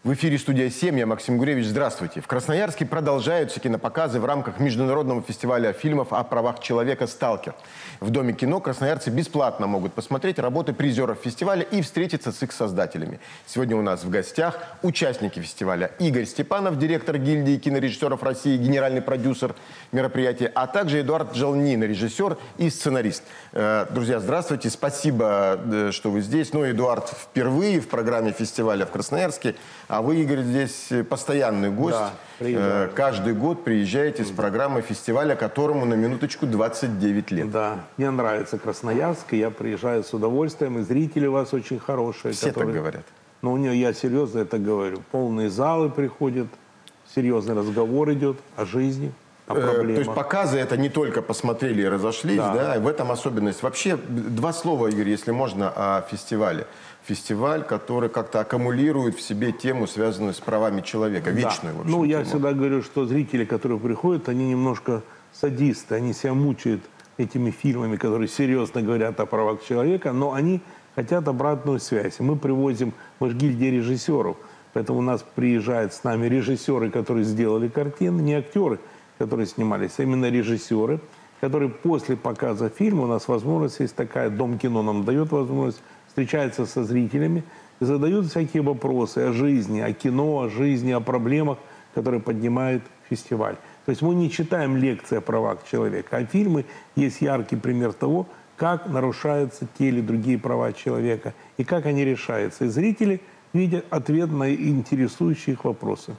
В эфире «Студия 7», я Максим Гуревич. Здравствуйте. В Красноярске продолжаются кинопоказы в рамках Международного фестиваля фильмов о правах человека «Сталкер». В Доме кино красноярцы бесплатно могут посмотреть работы призеров фестиваля и встретиться с их создателями. Сегодня у нас в гостях участники фестиваля: Игорь Степанов, директор гильдии кинорежиссеров России, генеральный продюсер мероприятия, а также Эдуард Джалнин, режиссер и сценарист. Друзья, здравствуйте. Спасибо, что вы здесь. Ну, Эдуард впервые в программе фестиваля в Красноярске. А вы, Игорь, здесь постоянный гость. Да, каждый год приезжаете с программой фестиваля, которому, на минуточку, 29 лет. Да, мне нравится Красноярск, и я приезжаю с удовольствием, и зрители у вас очень хорошие. Все так говорят. Ну, я серьезно это говорю. Полные залы приходят, серьезный разговор идет о жизни, о проблемах. То есть показы это не только посмотрели и разошлись, да, и в этом особенность. Вообще, два слова, Игорь, если можно, о фестивале. Фестиваль, который как-то аккумулирует в себе тему, связанную с правами человека, вечную. Да. Ну, я всегда говорю, что зрители, которые приходят, они немножко садисты, они себя мучают этими фильмами, которые серьезно говорят о правах человека, но они хотят обратную связь. Мы привозим, мы же гильдия режиссеров, поэтому у нас приезжают с нами режиссеры, которые сделали картины, не актеры, которые снимались, а именно режиссеры, которые после показа фильма, у нас возможность есть такая, Дом кино нам дает возможность, встречаются со зрителями и задают всякие вопросы о жизни, о кино, о жизни, о проблемах, которые поднимает фестиваль. То есть мы не читаем лекции о правах человека, а фильмы есть яркий пример того, как нарушаются те или другие права человека и как они решаются. И зрители видят ответ на интересующие их вопросы.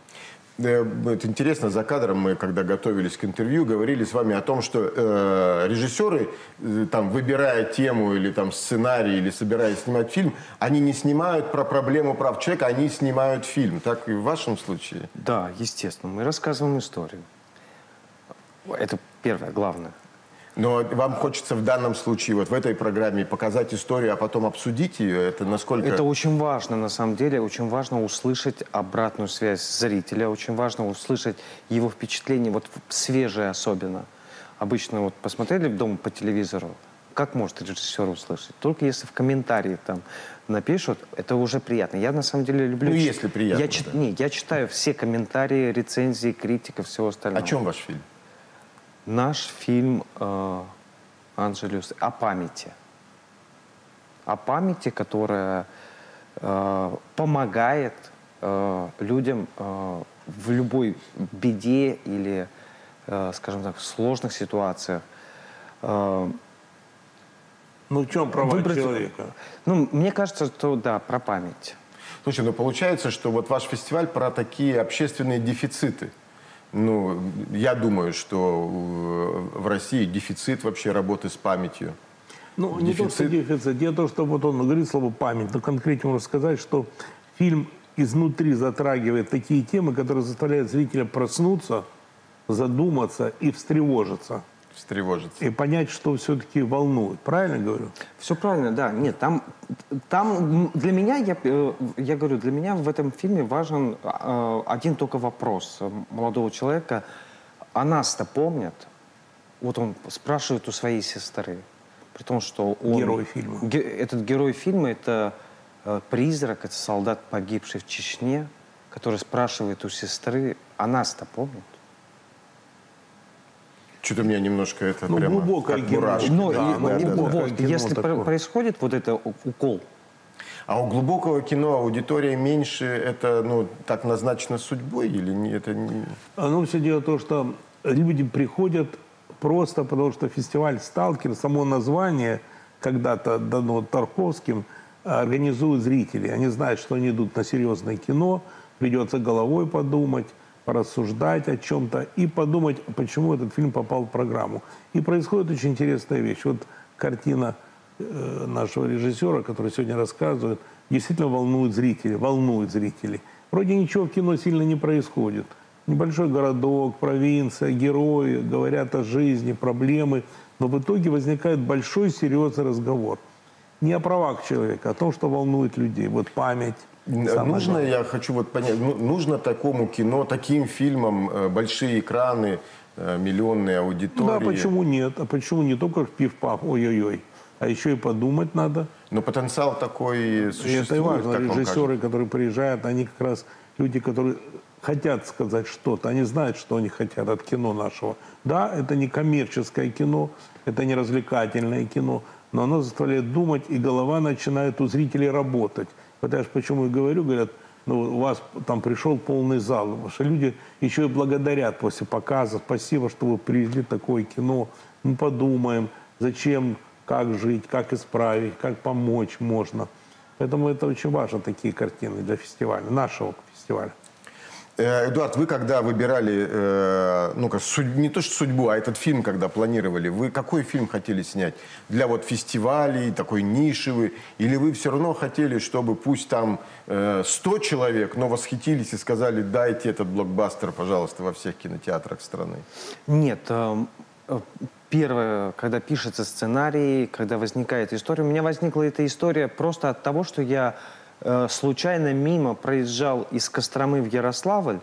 Это интересно, за кадром мы, когда готовились к интервью, говорили с вами о том, что режиссеры, там, выбирая тему или там, сценарий, или собираясь снимать фильм, они не снимают про проблему прав человека, они снимают фильм. Так и в вашем случае? Да, естественно. Мы рассказываем историю. Это первое, главное. Но вам хочется в данном случае, вот в этой программе, показать историю, а потом обсудить ее? Это насколько... Это очень важно, на самом деле. Очень важно услышать обратную связь зрителя. Очень важно услышать его впечатление, вот свежее особенно. Обычно вот посмотрели дома по телевизору, как может режиссер услышать? Только если в комментарии там напишут, это уже приятно. Я на самом деле люблю... Ну, если приятно, я читаю все комментарии, рецензии, критиков, всего остального. О чем ваш фильм? Наш фильм «Анжелюс» о памяти. О памяти, которая помогает людям в любой беде или, скажем так, в сложных ситуациях. Ну, в чем права человека? Ну, мне кажется, что да, про память. Слушай, ну получается, что вот ваш фестиваль про такие общественные дефициты. Ну, я думаю, что в России дефицит вообще работы с памятью. Ну, не то, что дефицит. Дело в том, что вот он говорит слово «память», но конкретно можно сказать, что фильм изнутри затрагивает такие темы, которые заставляют зрителя проснуться, задуматься и встревожиться. Встревожиться. И понять, что все-таки волнует. Правильно говорю? Все правильно, да. Нет, там для меня, я говорю, для меня в этом фильме важен один только вопрос молодого человека. А нас-то помнят? Вот он спрашивает у своей сестры. При том, что он... Герой фильма. Этот герой фильма — это призрак, это солдат, погибший в Чечне, который спрашивает у сестры, а нас-то помнят? Что-то у меня немножко это ну, прямо глубокое как кино. мурашки. Если происходит вот это укол. А у глубокого кино аудитория меньше, это, ну, так назначено судьбой или не, это не... Ну, все дело в том, что люди приходят просто потому, что фестиваль «Сталкер», само название когда-то дано Тарковским, организуют зрители. Они знают, что они идут на серьезное кино, придется головой подумать, порассуждать о чем-то и подумать, почему этот фильм попал в программу. И происходит очень интересная вещь. Вот картина нашего режиссера, который сегодня рассказывает, действительно волнует зрителей. Вроде ничего в кино сильно не происходит. Небольшой городок, провинция, герои говорят о жизни, проблемы. Но в итоге возникает большой серьезный разговор. Не о правах человека, а о том, что волнует людей. Вот память. Нужно, я хочу вот понять, нужно такому кино, таким фильмам большие экраны, миллионные аудитории? Да, почему нет? А почему не только пиф-паф, ой-ой-ой? А еще и подумать надо. Но потенциал такой существует. И это и важно. Режиссеры, которые приезжают, они как раз люди, которые хотят сказать что-то, они знают, что они хотят от кино нашего. Да, это не коммерческое кино, это не развлекательное кино, но оно заставляет думать, и голова начинает у зрителей работать. Вот я же почему и говорю, говорят, ну, у вас там пришел полный зал, потому что люди еще и благодарят после показа, спасибо, что вы привезли такое кино, мы подумаем, зачем, как жить, как исправить, как помочь можно. Поэтому это очень важно, такие картины для фестиваля, нашего фестиваля. Эдуард, вы когда выбирали, не то что судьбу, а этот фильм, когда планировали, вы какой фильм хотели снять? Для вот фестивалей, такой нишевый? Или вы все равно хотели, чтобы пусть там 100 человек, но восхитились и сказали, дайте этот блокбастер, пожалуйста, во всех кинотеатрах страны? Нет, первое, когда пишется сценарий, когда возникает история, у меня возникла эта история просто от того, что я случайно мимо проезжал из Костромы в Ярославль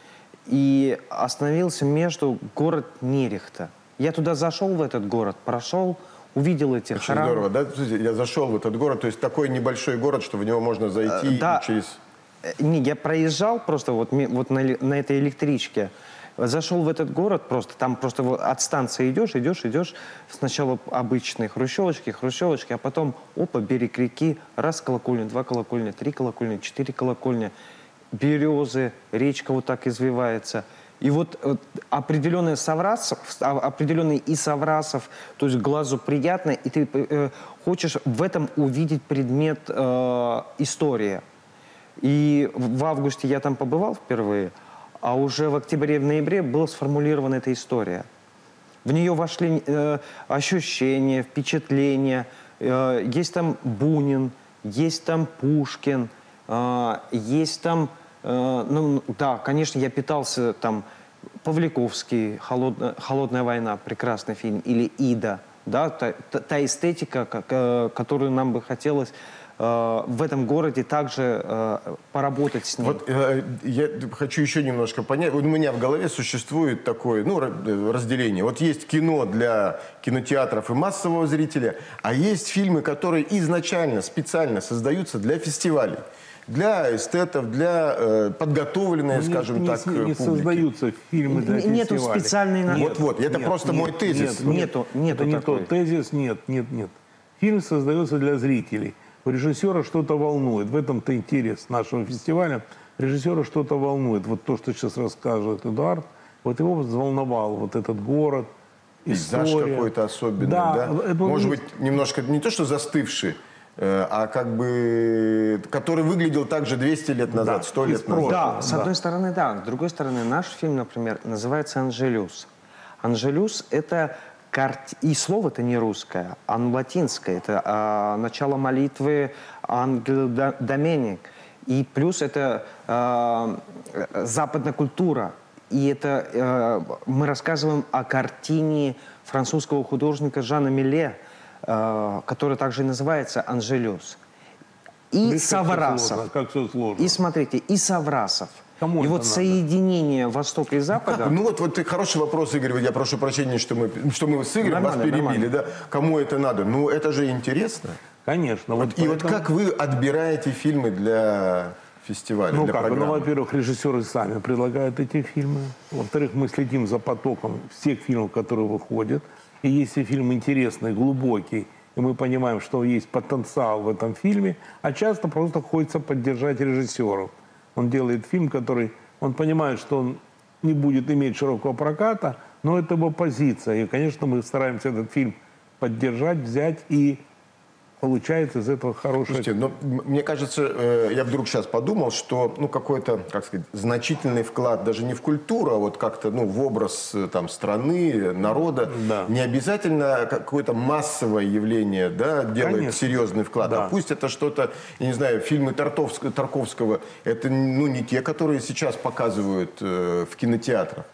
и остановился между город Нерехта. Я туда зашел, в этот город, прошел, увидел эти Очень храмы. здорово, да? Я зашел в этот город, то есть такой небольшой город, что в него можно зайти да. и через... Не, я проезжал просто вот на этой электричке. Зашел в этот город просто, там просто от станции идешь. Сначала обычные хрущевочки, а потом, опа, берег реки, раз колокольня, 2 колокольня, 3 колокольня, 4 колокольня, березы, речка вот так извивается. И вот определенный из Саврасов, то есть глазу приятно, и ты хочешь в этом увидеть предмет истории. И в августе я там побывал впервые, а уже в октябре, в ноябре была сформулирована эта история. В нее вошли ощущения, впечатления. Есть там Бунин, есть там Пушкин, есть там... ну, да, конечно, я питался там Павликовский, «Холодная война», прекрасный фильм, или «Ида». Да, та эстетика, которую нам бы хотелось в этом городе также поработать с ней. Вот я хочу еще немножко понять. У меня в голове существует такое разделение. Вот есть кино для кинотеатров и массового зрителя, а есть фильмы, которые изначально, специально создаются для фестивалей. Для эстетов, для подготовленной, скажем так, не публики. создаются фильмы для фестивалей. Нету специальной... Вот, это просто мой тезис. Нету это не тот тезис, нет. Фильм создается для зрителей. У режиссера что-то волнует. В этом-то интерес нашего фестиваля. Режиссера что-то волнует. Вот то, что сейчас расскажет Эдуард, вот его взволновал вот этот город, пейзаж какой-то особенный, да? Может быть, немножко не то, что застывший, а как бы, который выглядел так же 200 лет назад, 100 лет назад. Да, с одной стороны, да. С другой стороны, наш фильм, например, называется «Анжелюс». «Анжелюс» — это... И слово-то не русское, а латинское. Это начало молитвы Ангел Доменик. И плюс это западная культура. И это мы рассказываем о картине французского художника Жана Милле, которая также и называется «Анжелюс». И Саврасов. Как все сложно. И смотрите, и Саврасов. Кому и вот надо? Соединение Востока и Запада... Ну вот хороший вопрос, Игорь. Я прошу прощения, что мы с Игорем вас перебили. Да? Кому это надо? Ну это же интересно. Конечно. Вот как вы отбираете фильмы для фестиваля, для программы? Ну, во-первых, режиссеры сами предлагают эти фильмы. Во-вторых, мы следим за потоком всех фильмов, которые выходят. И если фильм интересный, глубокий, и мы понимаем, что есть потенциал в этом фильме, а часто просто хочется поддержать режиссеров. Он делает фильм, который, он понимает, что он не будет иметь широкого проката, но это его позиция. И, конечно, мы стараемся этот фильм поддержать, взять, и получается из этого хорошее... Слушайте, но мне кажется, я вдруг сейчас подумал, что какой-то, как сказать, значительный вклад даже не в культуру, а вот как-то в образ там, страны, народа. Да. Не обязательно какое-то массовое явление делает Конечно. Серьезный вклад. Да. А пусть это что-то, я не знаю, фильмы Тарковского, это не те, которые сейчас показывают в кинотеатрах.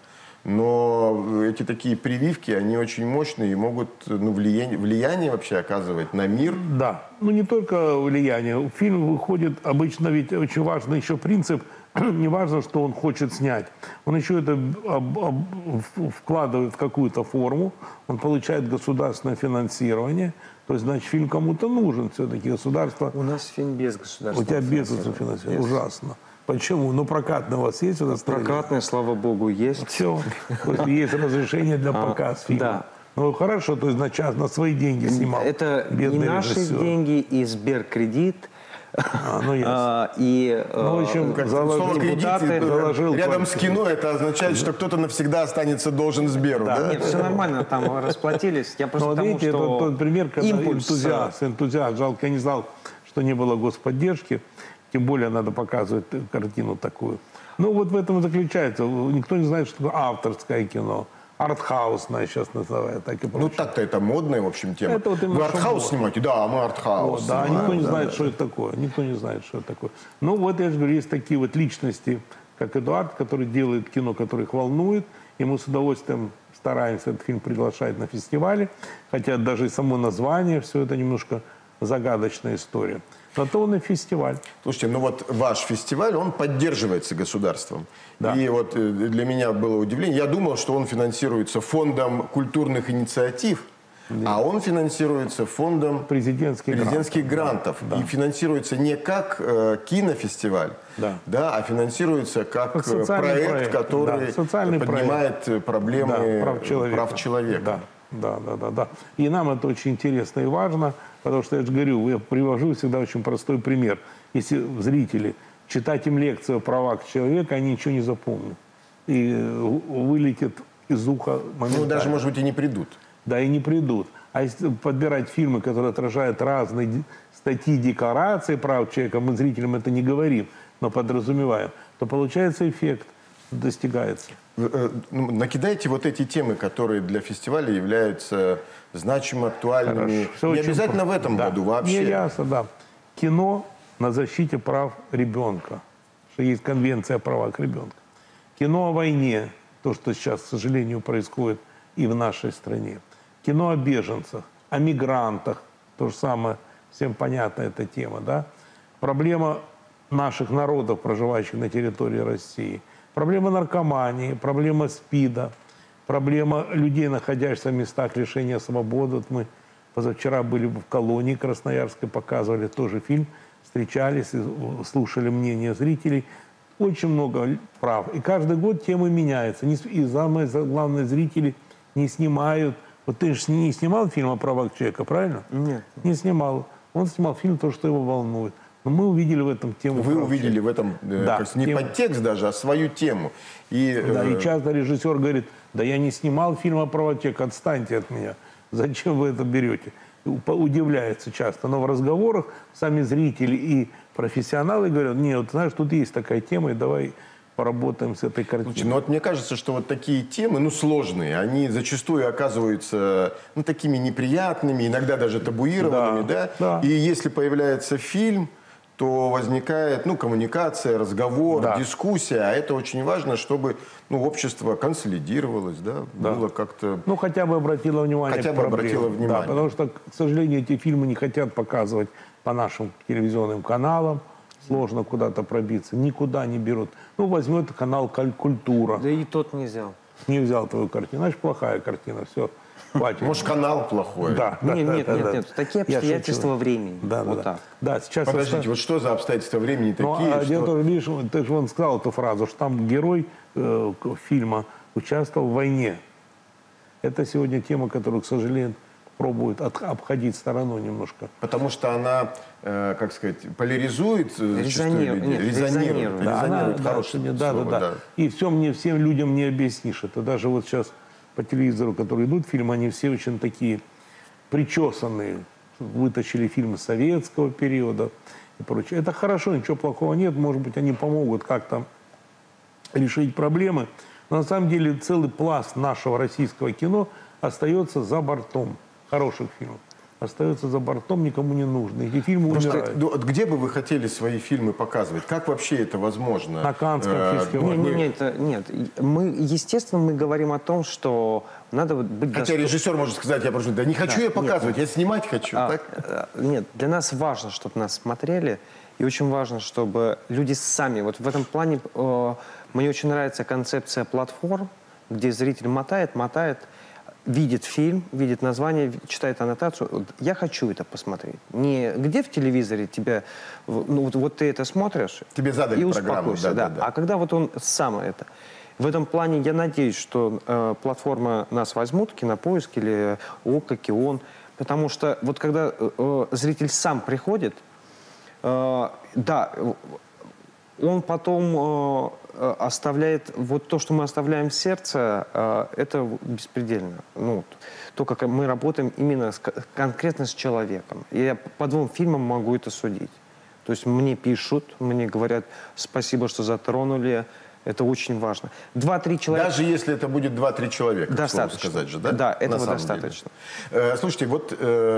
Но эти такие прививки, они очень мощные и могут влияние вообще оказывать на мир. Да, не только влияние. Фильм выходит обычно, ведь очень важный еще принцип, не важно, что он хочет снять. Он еще это вкладывает в какую-то форму, он получает государственное финансирование. То есть, значит, фильм кому-то нужен все-таки, государство. У нас фильм без государственного У тебя без финансирования. государственного финансирования. Ужасно. Почему? Ну, прокатный у вас есть удостоверение? Прокатные, слава богу, есть. Все. Есть разрешение для показа фильма. Да. Ну, хорошо, то есть на час, на свои деньги снимал. Это не бедный наши режиссер. деньги, и Сберкредит. Ну, ясно. И Ну, в общем, Как заложил слово «кредит» депутаты, заложил рядом с квартиру. кино это означает, что кто-то навсегда останется должен Сберу, да? Нет, все нормально, там расплатились. Я Ну, просто вот тому, видите, что это тот пример, когда импульс, энтузиаст. Жалко, я не знал, что не было господдержки. Тем более надо показывать картину такую. Ну, вот в этом и заключается. Никто не знает, что такое авторское кино. Артхаусное сейчас называют, так и Ну, прочее. так-то это модная, в общем, тема. Это вот именно Вы артхаус что снимаете? Да, мы артхаус Вот, да, снимаем, никто не да, знает, да. что это такое. Никто не знает, что это такое. Ну, вот я же говорю, есть такие вот личности, как Эдуард, который делает кино, которое их волнует. И мы с удовольствием стараемся этот фильм приглашать на фестивале. Хотя даже и само название, все это немножко загадочная история. Зато он и фестиваль. Слушайте, ну вот ваш фестиваль, он поддерживается государством. Да. И вот для меня было удивление. Я думал, что он финансируется фондом культурных инициатив, а он финансируется фондом Президентских грантов. Да. И финансируется не как кинофестиваль, Да. а финансируется как Как социальный проект, который да, социальный поднимает проблемы прав человека. Да. И нам это очень интересно и важно, потому что, я же говорю, я привожу всегда очень простой пример. Если зрители читать им лекцию о правах человека, они ничего не запомнят. И вылетит из уха моментально. Ну, даже, может быть, и не придут. Да, и не придут. А если подбирать фильмы, которые отражают разные статьи декларации прав человека, мы зрителям это не говорим, но подразумеваем, то получается эффект, достигается. Накидайте вот эти темы, которые для фестиваля являются значимыми, актуальными. Хорошо. Всё Не очень обязательно в этом году вообще. Не ясно, да. Кино на защите прав ребенка. Что есть конвенция о правах ребенка. Кино о войне. То, что сейчас, к сожалению, происходит и в нашей стране. Кино о беженцах, о мигрантах. То же самое, всем понятна эта тема, да. Проблема наших народов, проживающих на территории России. Проблема наркомании, проблема СПИДа, проблема людей, находящихся в местах лишения свободы. Вот мы позавчера были в колонии Красноярской, показывали тоже фильм, встречались, слушали мнение зрителей. Очень много прав. И каждый год темы меняются. И самое главное, зрители не снимают. Вот ты же не снимал фильм о правах человека, правильно? Нет. Не снимал. Он снимал фильм «То, что его волнует». Но мы увидели в этом тему. Вы увидели в этом не тему. подтекст даже, а свою тему. И часто режиссер говорит, да я не снимал фильм о правах человека, отстаньте от меня. Зачем вы это берете? Удивляется часто. Но в разговорах сами зрители и профессионалы говорят, нет, вот, знаешь, тут есть такая тема, и давай поработаем с этой картиной. Ну вот мне кажется, что вот такие темы, сложные, они зачастую оказываются такими неприятными, иногда даже табуированными, да? И если появляется фильм, то возникает, коммуникация, разговор, дискуссия, а это очень важно, чтобы, общество консолидировалось, да, было как-то... хотя бы обратило внимание Хотя бы обратило внимание. Да, потому что, к сожалению, эти фильмы не хотят показывать по нашим телевизионным каналам, сложно куда-то пробиться, никуда не берут. Возьмет канал «Культура». Да и тот не взял. Не взял твою картину, значит, плохая картина, все. Хватит. Может, канал плохой. Нет. Такие обстоятельства времени. Да, сейчас... Подождите, вот что за обстоятельства времени такие? Я тоже, видишь, ты же сказал эту фразу, что там герой фильма участвовал в войне. Это сегодня тема, которую, к сожалению, пробуют обходить стороной немножко. Потому что она, поляризует Резонирует. Да. И всем людям не объяснишь. Это даже вот сейчас по телевизору, которые идут фильмы, они все очень такие причесанные. Вытащили фильмы советского периода и прочее. Это хорошо, ничего плохого нет. Может быть, они помогут как-то решить проблемы. Но на самом деле целый пласт нашего российского кино остается за бортом. Хороших фильмов. Остается за бортом, никому не нужны. Эти фильмы умирают. Где бы вы хотели свои фильмы показывать? Как вообще это возможно? На Каннском фестивале. Нет. Естественно, мы говорим о том, что надо быть... Хотя режиссер может сказать, я прошу, не хочу я показывать, я снимать хочу. Так? Нет, для нас важно, чтобы нас смотрели. И очень важно, чтобы люди сами... Вот в этом плане мне очень нравится концепция платформ, где зритель мотает, видит фильм, видит название, читает аннотацию. Вот я хочу это посмотреть. Не где в телевизоре тебя... Ну, вот ты это смотришь Тебе задали и программу. успокойся. Да. А когда вот он сам это... В этом плане я надеюсь, что платформа нас возьмут, Кинопоиск или ОККО, Кион, потому что вот когда зритель сам приходит, да, он потом оставляет, вот то, что мы оставляем в сердце, это беспредельно. Ну, то, как мы работаем именно конкретно с человеком. И я по 2 фильмам могу это судить. То есть мне пишут, мне говорят, спасибо, что затронули. Это очень важно. 2-3 человека... Даже если это будет 2-3 человека, достаточно. сказать же, да? Да, этого достаточно. Слушайте, вот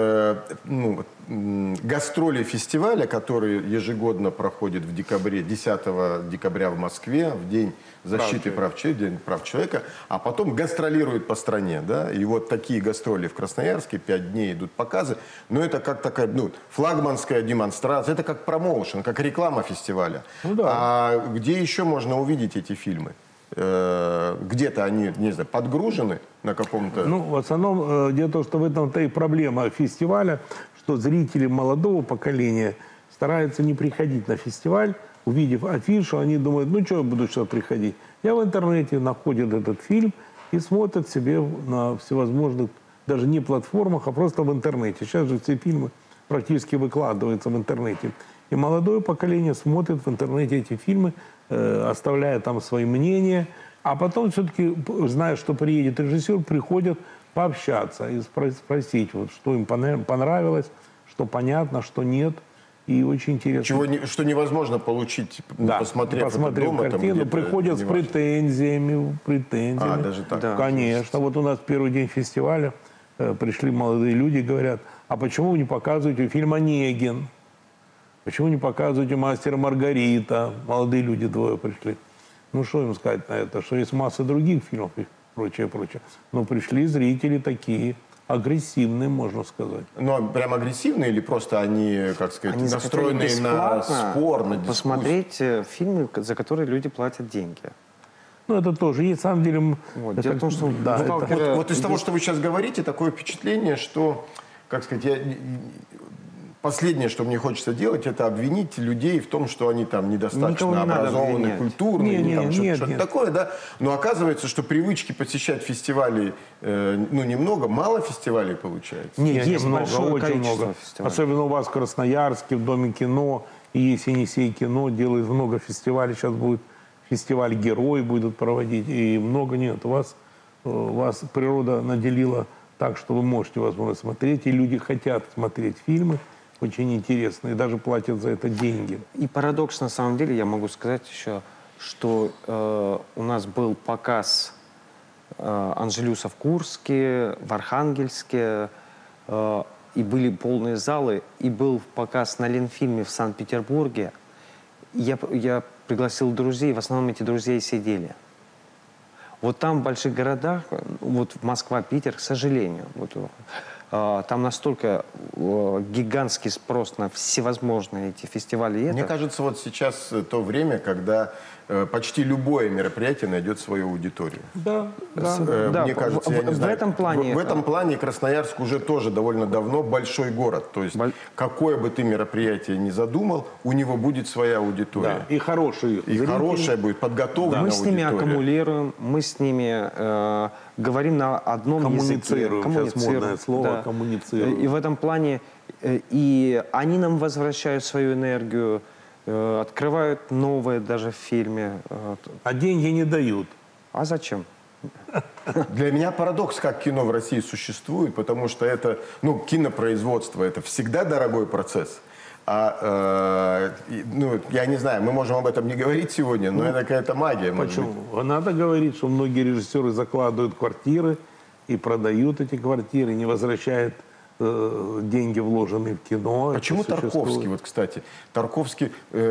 гастроли фестиваля, которые ежегодно проходят в декабре, 10 декабря в Москве, в День защиты прав человека, а потом гастролируют по стране, да? И вот такие гастроли в Красноярске, 5 дней идут показы, но это как такая, флагманская демонстрация, это как промоушен, как реклама фестиваля. Ну, да. А где еще можно увидеть эти фильмы? Где-то они, не знаю, подгружены на каком-то... Ну, в основном, дело в том, что в этом-то и проблема фестиваля, что зрители молодого поколения стараются не приходить на фестиваль, увидев афишу, они думают, ну, что я буду сейчас приходить? Я в интернете находят этот фильм и смотрят себе на всевозможных, даже не платформах, а просто в интернете. Сейчас же все фильмы практически выкладываются в интернете. И молодое поколение смотрит в интернете эти фильмы, оставляя там свои мнения, а потом все-таки, зная, что приедет режиссер, приходят пообщаться и спросить, вот, что им понравилось, что понятно, что нет. И очень интересно. Что невозможно получить, да, посмотрев это дома. Картину, там, приходят с претензиями. А, даже так? Да. Конечно. Вот у нас первый день фестиваля пришли молодые люди и говорят, а почему вы не показываете фильм «Онегин»? Почему не показываете «Мастера Маргарита»? Молодые люди 2 пришли. Ну, что им сказать на это? Что есть масса других фильмов и прочее, прочее. Но пришли зрители такие, агрессивные, можно сказать. Но прям агрессивные или просто они, как сказать, Они настроенные на спор, на дискуссию? посмотреть фильмы, за которые люди платят деньги. Ну, это тоже есть, на самом деле... Вот. Дело в том, что да, Вот из того, что вы сейчас говорите, такое впечатление, что, как сказать, последнее, что мне хочется делать, это обвинить людей в том, что они там недостаточно образованы, культурные, что-то такое, да. Но оказывается, что привычки посещать фестивали, немного, мало фестивалей получается. Нет, есть много, большое очень количество много. фестивалей. Особенно у вас в Красноярске, в Доме кино, и есть «Енисей кино», делает много фестивалей. Сейчас будет фестиваль «Герой» будут проводить, и много нет. Вас природа наделила так, что вы можете, возможно, смотреть, и люди хотят смотреть фильмы. Очень интересно, и даже платят за это деньги. И парадокс, на самом деле, я могу сказать еще, что у нас был показ «Анжелюса» в Курске, в Архангельске, и были полные залы, и был показ на Ленфильме в Санкт-Петербурге. Я пригласил друзей, в основном эти друзья и сидели. Вот там, в больших городах, вот Москва, Питер, к сожалению, там настолько гигантский спрос на всевозможные эти фестивали. Мне кажется, вот сейчас то время, когда почти любое мероприятие найдет свою аудиторию. Да. Мне кажется, в этом плане... В этом плане Красноярск уже тоже довольно давно большой город. То есть какое бы ты мероприятие ни задумал, у него будет своя аудитория. Да. И хорошие. И хорошая будет подготовленная Мы с ними аудитория. аккумулируем, мы с ними говорим на одном языке. Сейчас модное слово, да. коммуницируем. И в этом плане и они нам возвращают свою энергию, открывают новое даже в фильме. А деньги не дают. А зачем? Для меня парадокс, как кино в России существует, потому что это, кинопроизводство, это всегда дорогой процесс. Я не знаю, мы можем об этом не говорить сегодня, но это какая-то магия. Почему? Надо говорить, что многие режиссеры закладывают квартиры и продают эти квартиры, не возвращают деньги, вложенные в кино. Почему Тарковский, кстати, Тарковский,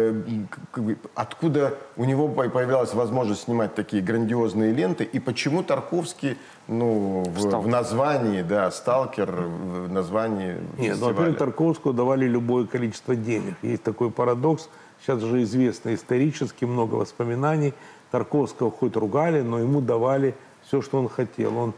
откуда у него появилась возможность снимать такие грандиозные ленты, и почему Тарковский, в названии, «Сталкер», в названии Нет, во-первых, Тарковскому давали любое количество денег. Есть такой парадокс, сейчас же известно исторически, много воспоминаний. Тарковского хоть ругали, но ему давали все, что он хотел. Он в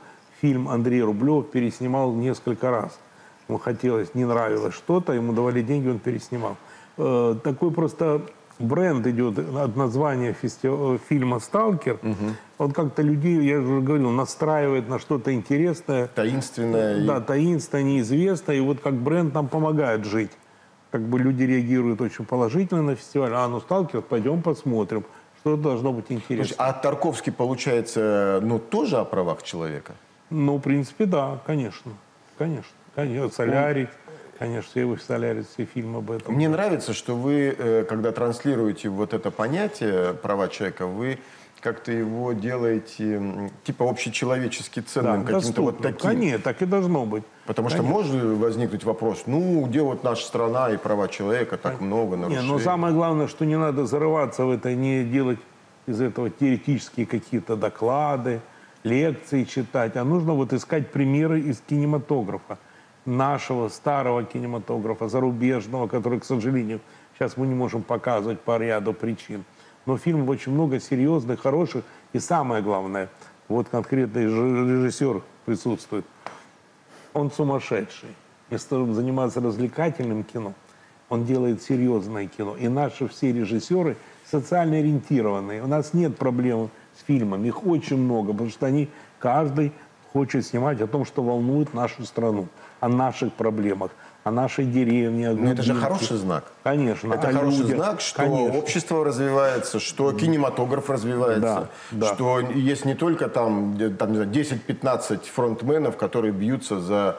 фильм Андрей Рублев переснимал несколько раз. Ему хотелось, не нравилось что-то, ему давали деньги, он переснимал. Такой просто бренд идет от названия фильма «Сталкер». Он как-то людей, я уже говорил, настраивает на что-то интересное. Таинственное. Да, таинственное, неизвестное. И вот как бренд нам помогает жить. Как бы люди реагируют очень положительно на фестиваль. Ну «Сталкер», пойдем посмотрим. Что должно быть интересно. А Тарковский, получается, ну, тоже о правах человека? Ну, в принципе, да, конечно. Конечно. «Солярий». Конечно, все его «Солярий», все фильмы об этом. Мне нравится, что вы, когда транслируете вот это понятие права человека, вы как-то его делаете типа общечеловечески ценным, да, каким-то вот таким. Конечно, так и должно быть. Потому что может возникнуть вопрос, ну, где вот наша страна и права человека, так много нарушений. Но самое главное, что не надо зарываться в это, не делать из этого теоретические какие-то доклады, лекции читать, а нужно вот искать примеры из кинематографа. Нашего старого кинематографа, зарубежного, который, к сожалению, сейчас мы не можем показывать по ряду причин. Но фильмов очень много серьезных, хороших. И самое главное, вот конкретный режиссер присутствует. Он сумасшедший. Вместо того, чтобы заниматься развлекательным кино, он делает серьезное кино. И наши все режиссеры социально ориентированные. У нас нет проблем с фильмами. Их очень много, потому что они, каждый хочет снимать о том, что волнует нашу страну, о наших проблемах, о нашей деревне. Но это же хороший знак. Конечно. Это хороший знак, что общество развивается, что кинематограф развивается, что есть не только там не знаю, 10-15 фронтменов, которые бьются за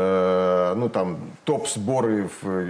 топ-сборы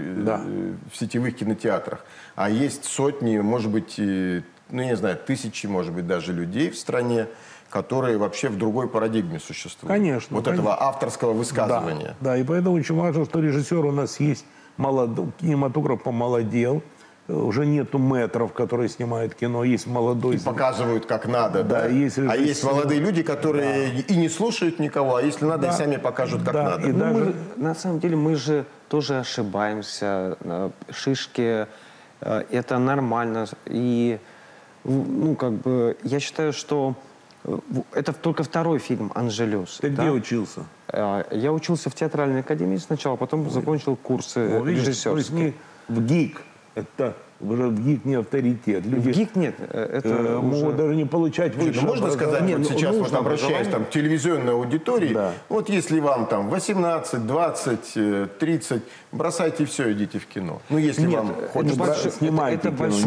в сетевых кинотеатрах, а есть сотни, может быть, ну, не знаю, тысячи, может быть, даже людей в стране, которые вообще в другой парадигме существуют. Конечно. Вот этого авторского высказывания. Да, и поэтому очень важно, что режиссер у нас есть, кинематограф помолодел, уже нету мэтров, которые снимают кино, есть молодой... И показывают как надо, да? Есть а есть молодые люди, которые и не слушают никого, а если надо, и сами покажут как надо. И даже... На самом деле мы же тоже ошибаемся, шишки, это нормально. И, ну, как бы, я считаю, что это только второй фильм «Анжелес». Ты где учился? Я учился в театральной академии сначала, потом закончил курсы режиссерские. В ГИК. Это уже в ГИК не авторитет. Люди, в ГИК нет. Это могут даже не получать высшее. Можно сказать, вот сейчас вот обращаясь там, к телевизионной аудитории, вот если вам там 18, 20, 30, бросайте все, идите в кино. Ну, если вам хочется... Снимайте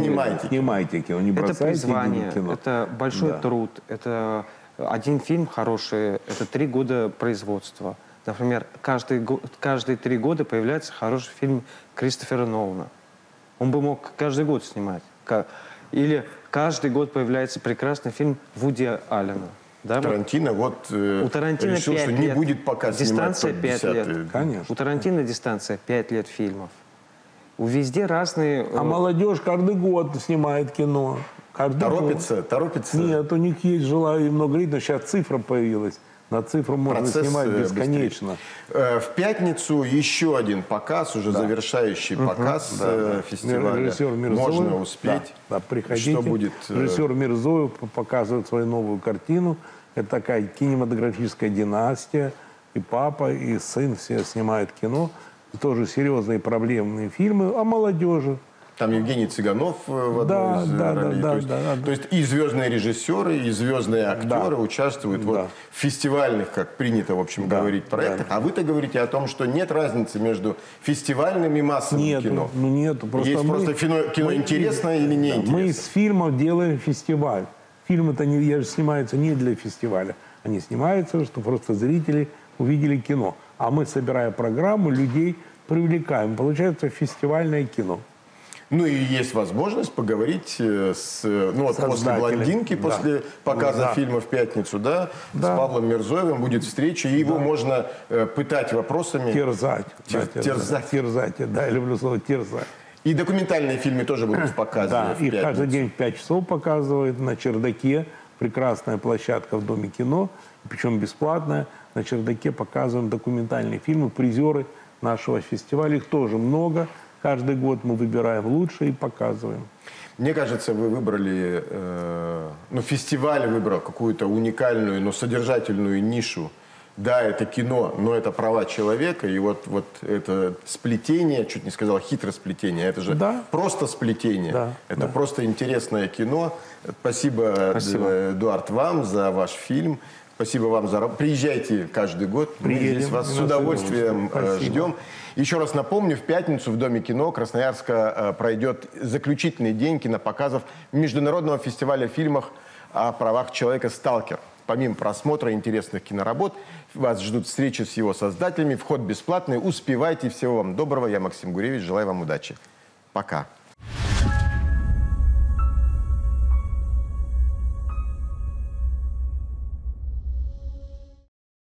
кино, не бросайте, это призвание, кино. Это большой труд, это один фильм хороший, это 3 года производства. Например, каждые 3 года появляется хороший фильм Кристофера Нолана. Он бы мог каждый год снимать. Или каждый год появляется прекрасный фильм Вуди Аллена. Да? Тарантино у Тарантино решил, 5 что лет. не будет пока дистанция снимать 5 лет. Конечно. У Тарантино дистанция 5 лет фильмов. Везде разные... А молодежь каждый год снимает кино. Торопится? Нет, у них есть желание много лет, но сейчас цифра появилась. На цифру можно снимать бесконечно. В пятницу еще один показ, уже завершающий показ фестиваля. Режиссер Мирзоев. Можно успеть. Да, приходите. Что будет? Режиссер Мирзоев показывает свою новую картину. Это такая кинематографическая династия. И папа, и сын все снимают кино. И тоже серьезные проблемные фильмы о молодежи. Там Евгений Цыганов в одной из ролей. То есть и звездные режиссеры, и звездные актеры участвуют в фестивальных, как принято, в общем, говорить, проектах. А вы-то говорите о том, что нет разницы между фестивальным и массовым кино. Нет. Есть просто кино интересное или неинтересное. Мы из фильмов делаем фестиваль. Фильмы-то снимаются не для фестиваля. Они снимаются, чтобы просто зрители увидели кино. А мы, собирая программу, людей привлекаем. Получается фестивальное кино. Ну и есть возможность поговорить после «Блондинки», после показа фильма в пятницу, с Павлом Мирзоевым будет встреча, и его можно пытать вопросами. Терзать. Я люблю слово «терзать». И документальные фильмы тоже будут в показе. Да, их каждый день в 5 часов показывают на чердаке. Прекрасная площадка в Доме кино, причем бесплатная. На чердаке показываем документальные фильмы, призеры нашего фестиваля. Их тоже много. Каждый год мы выбираем лучшие и показываем. Мне кажется, вы выбрали, фестиваль выбрал какую-то уникальную, но содержательную нишу да, это кино, но это права человека, и вот это сплетение, чуть не сказал хитросплетение, это же просто сплетение, это просто интересное кино. Спасибо, Эдуард, вам за ваш фильм. Спасибо вам за работу. Приезжайте каждый год. Мы здесь вас с удовольствием ждем. Еще раз напомню, в пятницу в Доме кино Красноярска пройдет заключительный день кинопоказов Международного фестиваля фильмов о правах человека «Сталкер». Помимо просмотра интересных киноработ, вас ждут встречи с его создателями. Вход бесплатный. Успевайте. Всего вам доброго. Я Максим Гуревич. Желаю вам удачи. Пока.